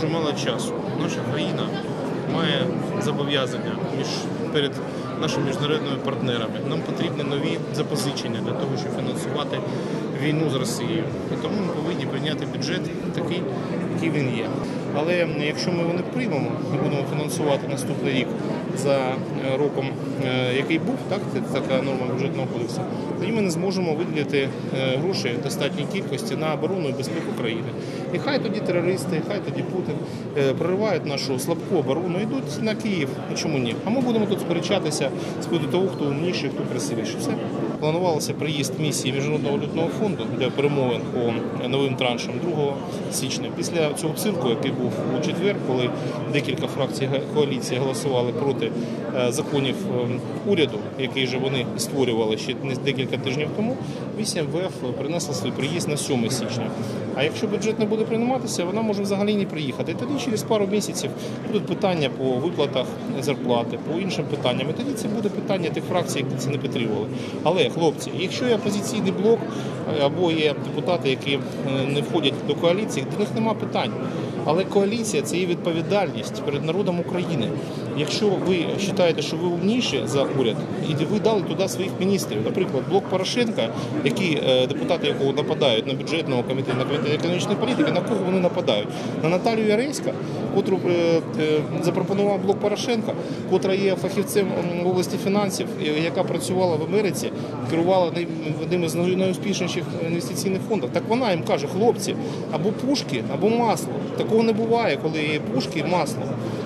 дуже мало часу. Наша країна має зобов'язання перед нашими міжнародними партнерами. Нам потрібні нові запозичення для того, щоб фінансувати війну з Росією. І тому ми повинні прийняти бюджет такий, який він є. Але якщо ми його не приймемо і будемо фінансувати наступний рік за роком, який був, так, це така норма бюджетного кодексу, тоді ми не зможемо виділити гроші в достатній кількості на оборону і безпеку країни. І хай тоді терористи, хай тоді Путін проривають нашу слабку оборону, йдуть на Київ, і чому ні? А ми будемо тут сперечатися з приводу того, хто умніший, хто красивіший. Все. Планувалося приїзд місії Міжнародного валютного фонду для перемовин по новим траншам 2 січня. Після цього цирку, який був у четвер, коли декілька фракцій коаліції голосували проти законів уряду, який же вони створювали ще декілька тижнів тому, місія МВФ принесла свій приїзд на 7 січня. А якщо бюджет не буде прийматися, вона може взагалі не приїхати. І тоді через пару місяців будуть питання по виплатах зарплати, по іншим питанням. І тоді це буде питання тих фракцій, які це не підтримували. Але, хлопці, якщо є опозиційний блок або є депутати, які не входять до коаліції, до них нема питань. Але коаліція – це є відповідальність перед народом України. Якщо ви вважаєте, що ви умніші за уряд, і ви дали туди своїх міністрів, наприклад, блок Порошенка, депутати якого нападають на бюджетного комітету, на комітет економічної політики, на кого вони нападають? На Наталію Яресько, котру запропонував блок Порошенка, котра є фахівцем в області фінансів, яка працювала в Америці, керувала одним із найуспішніших інвестиційних фондів. Так вона їм каже: хлопці, або пушки, або масло. Такого не буває, коли є пушки і масло.